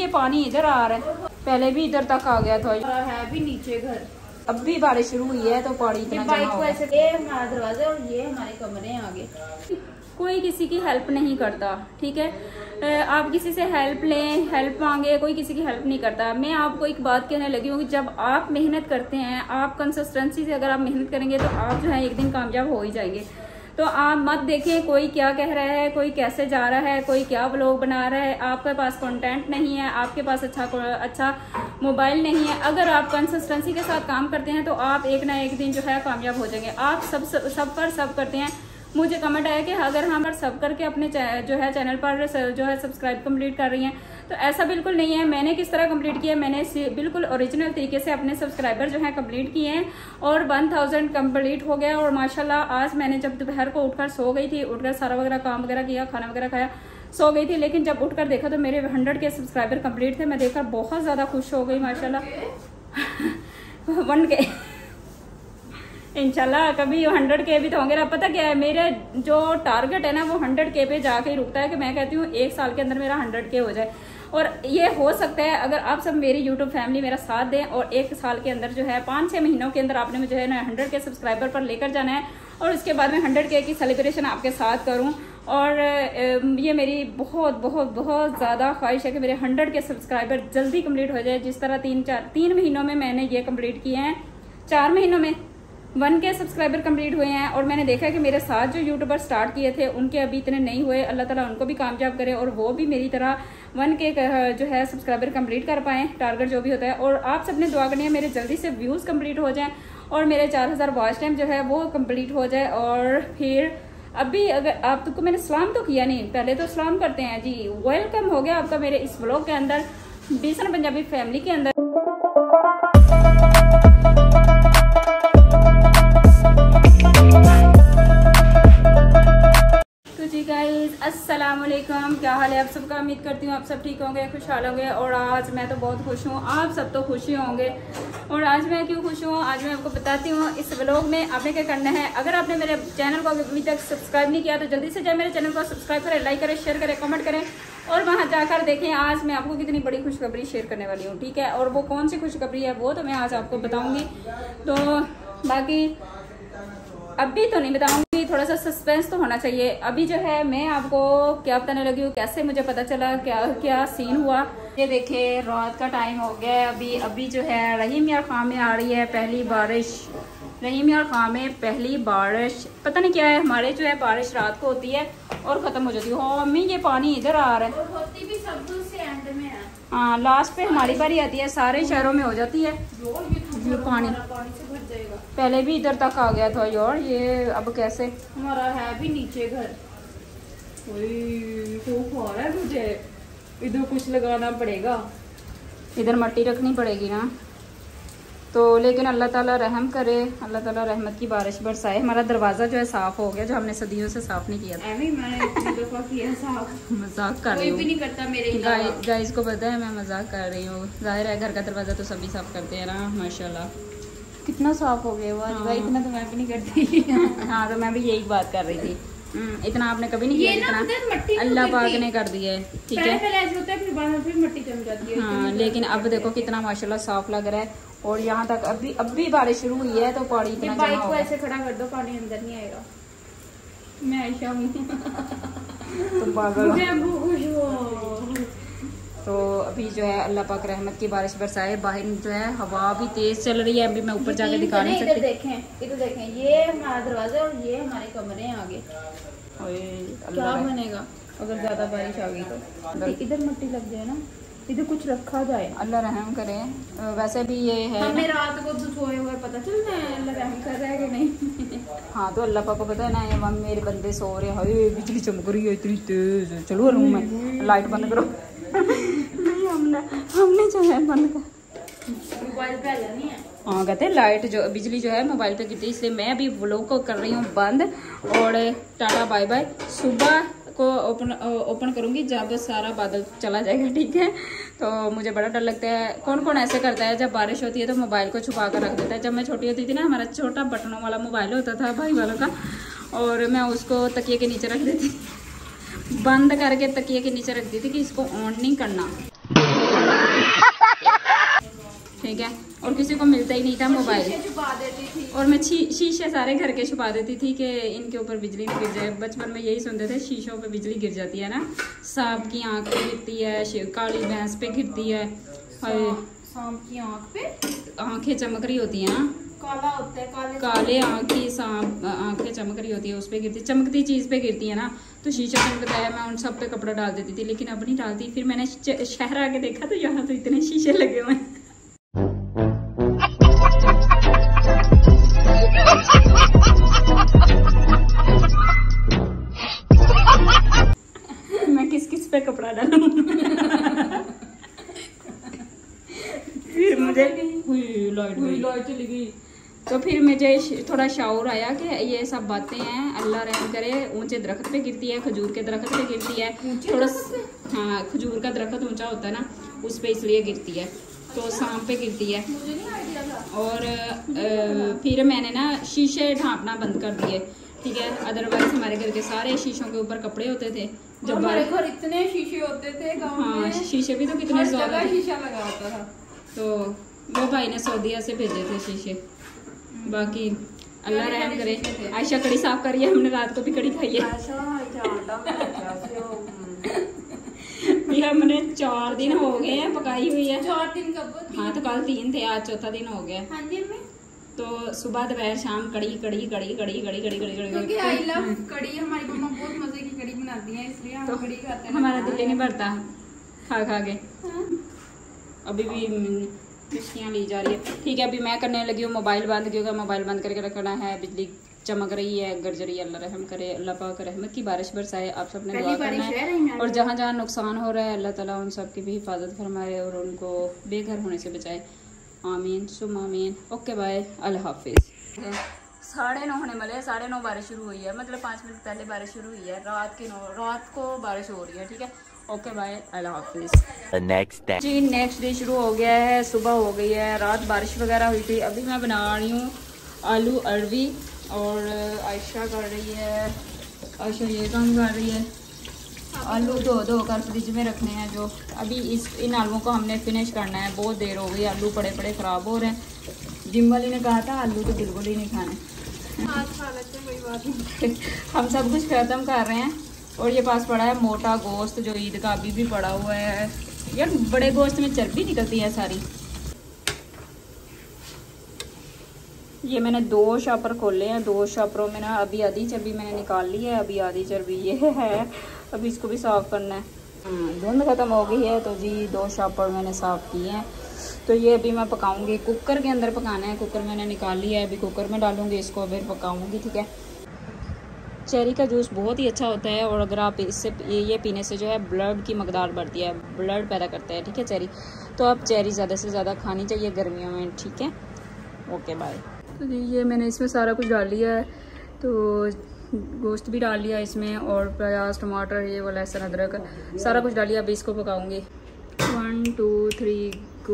ये पानी इधर आ रहा है, पहले भी इधर तक आ गया था, है भी नीचे घर। अब भी बारिश शुरू हुई है तो पानी इतना बाइक को ऐसे, ये हमारा दरवाजा और ये हमारे कमरे हैं आगे। कोई किसी की हेल्प नहीं करता, ठीक है। आप किसी से हेल्प लें, हेल्प मांगे, कोई किसी की हेल्प नहीं करता। मैं आपको एक बात कहने लगी हूँ कि जब आप मेहनत करते हैं, आप कंसिस्टेंसी से अगर आप मेहनत करेंगे तो आप जो है एक दिन कामयाब हो ही जाएंगे। तो आप मत देखें कोई क्या कह रहा है, कोई कैसे जा रहा है, कोई क्या व्लॉग बना रहा है। आपके पास कंटेंट नहीं है, आपके पास अच्छा मोबाइल नहीं है। अगर आप कंसिस्टेंसी के साथ काम करते हैं तो आप एक ना एक दिन जो है कामयाब हो जाएंगे। आप सब करते हैं। मुझे कमेंट आया कि अगर हम सब करके अपने जो है चैनल पर जो है सब्सक्राइब कंप्लीट कर रही हैं, तो ऐसा बिल्कुल नहीं है। मैंने किस तरह कंप्लीट किया, मैंने बिल्कुल ओरिजिनल तरीके से अपने सब्सक्राइबर जो है कंप्लीट किए हैं और 1000 कंप्लीट हो गया। और माशाल्लाह आज मैंने जब दोपहर को उठकर सो गई थी, उठकर सारा वगैरह काम वगैरह किया, खाना वगैरह खाया, सो गई थी। लेकिन जब उठकर देखा तो मेरे 100 के सब्सक्राइबर कंप्लीट थे। मैं देखकर बहुत ज़्यादा खुश हो गई माशाल्लाह। 1 के इंशाल्लाह कभी 100 के भी तो होंगे ना। पता क्या है, मेरे जो टारगेट है ना वो 100 के पे जाके ही रुकता है कि मैं कहती हूँ 1 साल के अंदर मेरा 100 के हो जाए। और ये हो सकता है अगर आप सब मेरी यूट्यूब फैमिली मेरा साथ दें और 1 साल के अंदर जो है 5-6 महीनों के अंदर आपने मुझे है ना 100 के सब्सक्राइबर पर लेकर जाना है और उसके बाद में 100 के की सेलिब्रेशन आपके साथ करूँ। और ये मेरी बहुत बहुत बहुत ज़्यादा ख्वाहिश है कि मेरे 100 के सब्सक्राइबर जल्दी कंप्लीट हो जाए। जिस तरह 3 महीनों में मैंने ये कंप्लीट किए हैं, 4 महीनों में 1 के सब्सक्राइबर कंप्लीट हुए हैं। और मैंने देखा कि मेरे साथ जो यूट्यूबर स्टार्ट किए थे उनके अभी इतने नहीं हुए। अल्लाह ताला उनको भी कामयाब करे और वो भी मेरी तरह 1 के जो है सब्सक्राइबर कंप्लीट कर पाएँ, टारगेट जो भी होता है। और आप सबने दुआ करनी है मेरे जल्दी से व्यूज़ कंप्लीट हो जाएं और मेरे 4000 वॉच टाइम जो है वो कंप्लीट हो जाए। और फिर अभी अगर आप तो मैंने सलाम तो किया नहीं, पहले तो सलाम करते हैं जी। वेलकम हो गया आपका मेरे इस व्लॉग के अंदर, बीसन पंजाबी फैमिली के अंदर। जी गाइस अस्सलाम वालेकुम, क्या हाल है आप सबका। उम्मीद करती हूँ आप सब ठीक होंगे, खुशहाल होंगे। और आज मैं तो बहुत खुश हूँ, आप सब तो खुश ही होंगे। और आज मैं क्यों खुश हूँ आज मैं आपको बताती हूँ। इस व्लॉग में आपने क्या करना है, अगर आपने मेरे चैनल को अभी तक सब्सक्राइब नहीं किया तो जल्दी से जाए मेरे चैनल को सब्सक्राइब करें, लाइक करें, शेयर करें, कमेंट करें और वहाँ जाकर देखें आज मैं आपको कितनी बड़ी खुशखबरी शेयर करने वाली हूँ, ठीक है। और वो कौन सी खुशखबरी है वो तो मैं आज आपको बताऊँगी। तो बाकी अभी तो नहीं बताऊंगी, थोड़ा सा सस्पेंस तो होना चाहिए। अभी जो है मैं आपको क्या बताने लगी हूँ, कैसे मुझे पता चला, क्या क्या सीन हुआ। ये देखिए रात का टाइम हो गया है। अभी जो है रहीम यार खां में आ रही है पहली बारिश। रहीम यार खां में पहली बारिश, पता नहीं क्या है, हमारे जो है बारिश रात को होती है और ख़त्म हो जाती है। हो अम्मी ये पानी इधर आ रहा है, होती भी सब से एंड में है। हाँ लास्ट पे हमारी बारी आती है, सारे शहरों में हो जाती है ये पानी से भर जाएगा। पहले भी इधर तक आ गया था यार, ये अब कैसे। हमारा है भी नीचे घर। है मुझे इधर कुछ लगाना पड़ेगा, इधर मट्टी रखनी पड़ेगी ना। तो लेकिन अल्लाह ताला रहम करे, अल्लाह ताला रहमत की बारिश बरसाए। हमारा दरवाज़ा जो है साफ़ हो गया, जो हमने सदियों से साफ़ नहीं किया था। मजाक कर रही हूँ, भी नहीं करता मेरे गाइस को पता है मैं मजाक कर रही हूँ। जाहिर है घर का दरवाज़ा तो सभी साफ़ करते हैं ना। माशाल्लाह कितना साफ़ हो गया हुआ। हाँ। इतना तो मैं भी नहीं करती। हाँ तो मैं भी यही बात कर रही थी। इतना आपने कभी नहीं किया जितना अल्लाह पाक ने कर दिया है, ठीक है। पहले ऐसे होता है फिर बाद में फिर मिट्टी जम जाती है। हाँ लेकिन अब देखो कितना माशाल्लाह साफ लग रहा है। और यहाँ तक अब भी बारिश शुरू हुई है तो पानी इतना बाइक को ऐसे खड़ा कर दो, पानी अंदर नहीं आएगा। मैं आयशा हूँ तुम पागल हो। तो अभी जो है अल्लाह पाक रहमत की बारिश बरसाए। बाहर जो है हवा भी तेज चल रही है। अभी मैं ऊपर जाके दिखा नहीं सकती। इधर देखें, ये हमारा दरवाजा और ये हमारे कमरे हैं आगे। क्या बनेगा अगर ज्यादा बारिश आ गई तो। इधर मिट्टी लग जाए ना, इधर कुछ रखा जाए। अल्लाह रहम करे। वैसे भी ये है हमें रात को तो सोए हुए पता चलता है अल्लाह रहम कर रहा है कि नहीं। हाँ तो अल्लाह पाक को पता है ना। ये मेरे बंदे सो रहे हैं, बिजली चमक रही है इतनी तेज। चलो रूम में लाइट बंद करो। नहीं हमने जो है बंद कर मोबाइल पे नहीं है। हाँ कहते हैं लाइट जो बिजली जो है मोबाइल पे गिरती है, इसलिए मैं अभी व्लॉग को कर रही हूँ बंद। और टाटा बाय बाय। सुबह को ओपन करूँगी जब सारा बादल चला जाएगा, ठीक है। तो मुझे बड़ा डर लगता है। कौन कौन ऐसे करता है जब बारिश होती है तो मोबाइल को छुपा कर रख देता है। जब मैं छोटी होती थी ना, हमारा छोटा बटनों वाला मोबाइल होता था भाई वालों का, और मैं उसको तकिए के नीचे रख देती, बंद करके तकिए के नीचे रख दी थी कि इसको ऑन नहीं करना। ठीक है, और किसी को मिलता ही नहीं था मोबाइल, छुपा देती थी। और मैं शीशे सारे घर के छुपा देती थी कि इनके ऊपर बिजली नहीं गिर जाए। बचपन में यही सुनते थे, शीशों पे बिजली गिर जाती है ना, सांप की आंख पे गिरती है, काली भैंस पे गिरती है, सांप की आंख पे आंखें चमक रही होती है ना, काला होता है, काले आंख की सांप आंखें चमक रही होती है, उस पे गिरती, चमकती चीज पे गिरती है ना, तो शीशा चमकता है, मैं उन सब पे कपड़ा डाल देती थी, लेकिन अब नहीं डालती। फिर मैंने शहर आके देखा तो यहाँ तो इतने शीशे लगे हुए हैं। मैं किस किस पे कपड़ा डालूं। फिर मुझे लाइट चली गई, तो फिर मुझे थोड़ा शाउर आया कि ये सब बातें हैं, अल्लाह रहम करे। ऊंचे दरख्त पे गिरती है, खजूर के दरख्त पे गिरती है थोड़ा, हाँ खजूर का दरख्त ऊंचा होता है ना, उस पे इसलिए गिरती है, तो सांप पे गिरती है। और फिर मैंने ना शीशे ढांपना बंद कर दिए, ठीक है। अदरवाइज हमारे घर के सारे शीशों के ऊपर कपड़े होते थे। जब हमारे घर इतने शीशे होते थे गाँव में, हाँ शीशे भी तो कितने ज्यादा शीशा लगा होता था। तो वो भाई ने सऊदीया से भेजे थे शीशे। बाकी अल्लाह रहम करे। आयशा कड़ी साफ करिए, हमने रात को भी कड़ी खाई है। ये हमने 4 दिन हो गए हैं पकाई हुई है। 4 दिन कब? हाँ तो कल 3 थे, आज चौथा दिन हो गया। हाँ जी। तो सुबह दोपहर शाम कड़ी कड़ी कड़ी कड़ी कड़ी कड़ी कड़ी क्योंकि आई लव कड़ी, हमारी मम्मा बहुत मजे की कड़ी बनाती हैं, इसलिए हम कड़ी खाते हैं। हमारा दिल नहीं भरता खा खा के। अभी भी खुशियाँ ली जा रही है। ठीक है, अभी मैं करने लगी हूँ मोबाइल बंद, क्योंकि मोबाइल बंद करके रखना है। बिजली चमक रही है, गरज रही है। अल्लाह रहम करे, अल्लाह पाक रहमत की बारिश बरसाए। आप सबने दुआ करना है, और जहाँ जहाँ नुकसान हो रहा है अल्लाह ताला उन सब की भी हिफाजत फरमाए और उनको बेघर होने से बचाए। आमीन सुम आमीन। ओके बाय, अल्लाह हाफिज़। 9:30 होने वाले हैं, 9:30 बारिश शुरू हुई है, मतलब 5 मिनट पहले बारिश शुरू हुई है। रात को बारिश हो रही है, ठीक है। ओके बाय, अल्लाह हाफिज़। जी नेक्स्ट डे शुरू हो गया है, सुबह हो गई है। रात बारिश वगैरह हुई थी। अभी मैं बना रही हूँ आलू अरवी, और आयशा कर रही है, आयशा ये काम कर रही है। आलू धो कर फ्रिज में रखने हैं। जो अभी इन आलूओं को हमने फिनिश करना है। बहुत देर हो गई, आलू पड़े पड़े ख़राब हो रहे हैं। जिम वाली ने कहा था आलू तो बिल्कुल ही नहीं खाने। आज खा लेते हैं, कोई बात नहीं। हम सब कुछ ख़त्म कर रहे हैं। और ये पास पड़ा है मोटा गोश्त, जो ईद का अभी भी पड़ा हुआ है। यार बड़े गोश्त में चर्बी निकलती है सारी। ये मैंने 2 शॉपर खोले हैं। 2 शॉपरों में ना अभी आधी चर्बी मैंने निकाल ली है, अभी आधी चर्बी ये है। अभी इसको भी साफ़ करना है। धुंध ख़त्म हो गई है, तो जी 2 शॉपर मैंने साफ़ किए हैं। तो ये अभी मैं पकाऊंगी, कुकर के अंदर पकाना है। कुकर मैंने निकाल लिया है, अभी कुकर में डालूंगी इसको, फिर पकाऊंगी, ठीक है। चेरी का जूस बहुत ही अच्छा होता है, और अगर आप इससे ये पीने से जो है ब्लड की मकदार बढ़ती है, ब्लड पैदा करता है, ठीक है चेरी। तो आप चेरी ज़्यादा से ज़्यादा खानी चाहिए गर्मियों में, ठीक है। Okay bye. तो ये मैंने इसमें सारा कुछ डाल लिया है। तो गोश्त भी डाल लिया इसमें, और प्याज टमाटर ये वाला लहसुन अदरक सारा कुछ डाल लिया। अभी इसको पकाऊंगी। 1 2 3 गो।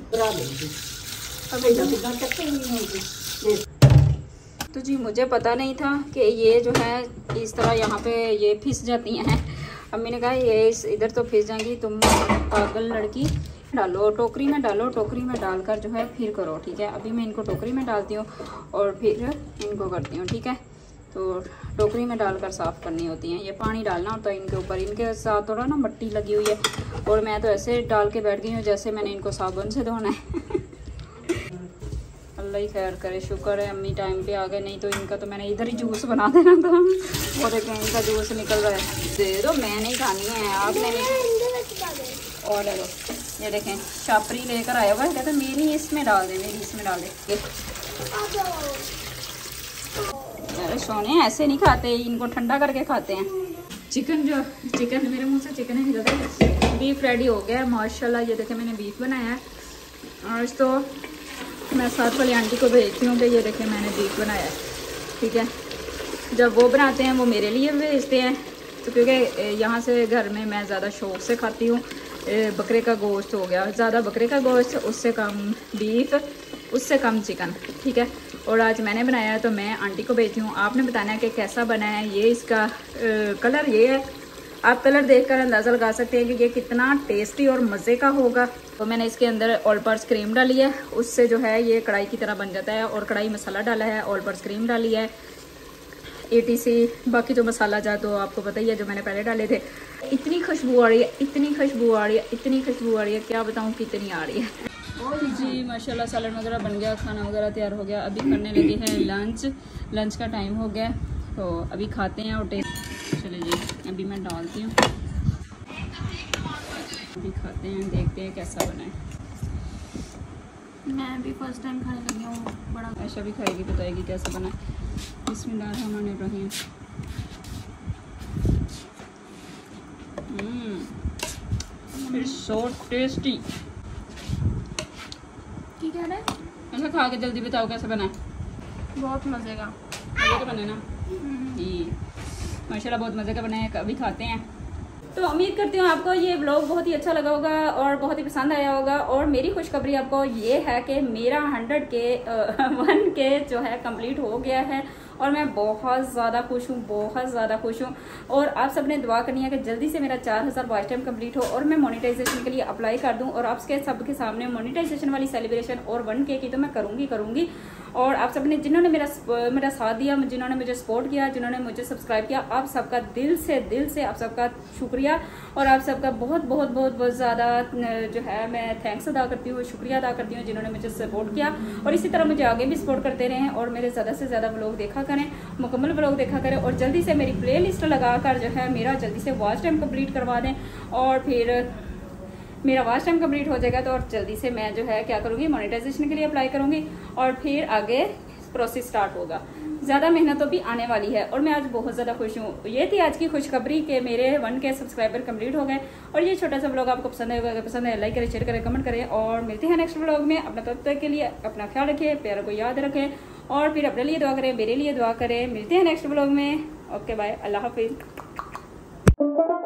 तो जी मुझे पता नहीं था कि ये जो है इस तरह यहाँ पे ये फिस जाती हैं। अम्मी ने कहा ये इधर तो फिस जाएंगी, तुम पागल लड़की, डालो टोकरी में, डालो टोकरी में डालकर जो है फिर करो, ठीक है। अभी मैं इनको टोकरी में डालती हूँ और फिर इनको करती हूँ, ठीक है। तो टोकरी में डालकर साफ़ करनी होती हैं। ये पानी डालना होता है इनके ऊपर। इनके साथ थोड़ा ना मिट्टी लगी हुई है, और मैं तो ऐसे डाल के बैठ गई हूँ जैसे मैंने इनको साबुन से धोना है। अल्लाह ही खैर करे, शुक्र है अम्मी टाइम पे आ गए, नहीं तो इनका तो मैंने इधर ही जूस बना देना था। वो देखें इनका जूस निकल रहा है। दे दो, मैं नहीं खानी है, आपने नहीं। और ले लो, ये देखें शापरी लेकर आया हुआ है, कहते मेरी इसमें डाल दे, मेरी इसमें डाल दे। अरे सोने ऐसे नहीं खाते, इनको ठंडा करके खाते हैं। चिकन मेरे मुंह से चिकन ही निकलता है। बीफ रेडी हो गया है माशाल्लाह। ये देखें मैंने बीफ बनाया है। आज तो मैं साथ वाली आंटी को भेजती हूँ कि ये देखें मैंने बीफ बनाया है, ठीक है। जब वो बनाते हैं वो मेरे लिए भेजते हैं, तो क्योंकि यहाँ से घर में मैं ज़्यादा शौक से खाती हूँ। बकरे का गोश्त हो गया, ज़्यादा बकरे का गोश्त, उससे कम बीफ, उससे कम चिकन, ठीक है। और आज मैंने बनाया है तो मैं आंटी को भेजती हूँ। आपने बताना है कि कैसा बना है। ये इसका कलर ये है, आप कलर देखकर अंदाज़ा लगा सकते हैं कि ये कितना टेस्टी और मज़े का होगा। तो मैंने इसके अंदर ऑल पर्पस क्रीम डाली है, उससे जो है ये कढ़ाई की तरह बन जाता है। और कढ़ाई मसाला डाला है, ऑल पर्पस क्रीम डाली है, ATC, बाकी जो मसाला जा तो आपको पता ही है जो मैंने पहले डाले थे। इतनी खुशबू आ रही है, इतनी खुशबू आ रही है, इतनी खुशबू आ रही है, क्या बताऊँ कितनी आ रही है। जी माशाल्लाह सैलेड वगैरह बन गया, खाना वगैरह तैयार हो गया। अभी करने लगे हैं लंच का टाइम हो गया, तो अभी खाते हैं और टेस्ट। चले जी अभी मैं डालती हूँ, अभी खाते हैं, देखते हैं कैसा बना है। मैं भी फर्स्ट टाइम खाने लगी हूँ। बड़ा ऐसा भी खाएगी, बताएगी कैसा बना है। बिस्मिल्लाहिर्रहमानिर्रहीम। It's so tasty. ठीक है ना, ऐसा खा के जल्दी बताओ कैसा बना है। बहुत मज़े का बने ना जी, माशाल्लाह बहुत मज़े का बना है। अभी खाते हैं। तो उम्मीद करती हूँ आपको ये व्लॉग बहुत ही अच्छा लगा होगा और बहुत ही पसंद आया होगा। और मेरी खुशखबरी आपको ये है कि मेरा 100K जो है कंप्लीट हो गया है और मैं बहुत ज़्यादा खुश हूँ, बहुत ज़्यादा खुश हूँ। और आप सब ने दुआ करनी है कि जल्दी से मेरा 4000 वॉच टाइम कंप्लीट हो और मैं मोनेटाइजेशन के लिए अप्लाई कर दूँ। और आपके सबके सामने मोनेटाइजेशन वाली सेलिब्रेशन और 1K की तो मैं करूँगी। और आप सब ने जिन्होंने मेरा साथ दिया, जिन्होंने मुझे सपोर्ट किया, जिन्होंने मुझे सब्सक्राइब किया, आप सबका दिल से आप सबका शुक्रिया। और आप सबका बहुत ज़्यादा जो है मैं थैंक्स अदा करती हूँ, शुक्रिया अदा करती हूँ जिन्होंने मुझे सपोर्ट किया। और इसी तरह मुझे आगे भी सपोर्ट करते रहें और मेरे ज़्यादा से ज़्यादा व्लॉग देखा करें, मुकम्मल व्लॉग देखा करें। और जल्दी से मेरी प्लेलिस्ट लगाकर जो है मेरा जल्दी से वॉच टाइम कंप्लीट करवा दें। और फिर मेरा वॉच टाइम कंप्लीट हो जाएगा तो और जल्दी से मैं जो है क्या करूँगी, मोनेटाइजेशन के लिए अप्लाई करूँगी और फिर आगे प्रोसेस स्टार्ट होगा। ज़्यादा मेहनत तो भी आने वाली है और मैं आज बहुत ज़्यादा खुश हूँ। ये थी आज की खुशखबरी कि मेरे 1K सब्सक्राइबर कंप्लीट हो गए। और ये छोटा सा व्लॉग आपको पसंद आएगा, अगर पसंद है लाइक करें, शेयर करें, कमेंट करें। और मिलते हैं नेक्स्ट व्लॉग में। अपना तब तक के लिए अपना ख्याल रखें, प्यार को याद रखें और फिर अपने लिए दुआ करें, मेरे लिए दुआ करें। मिलते हैं नेक्स्ट व्लॉग में। ओके बाय, अल्लाह हाफिज़।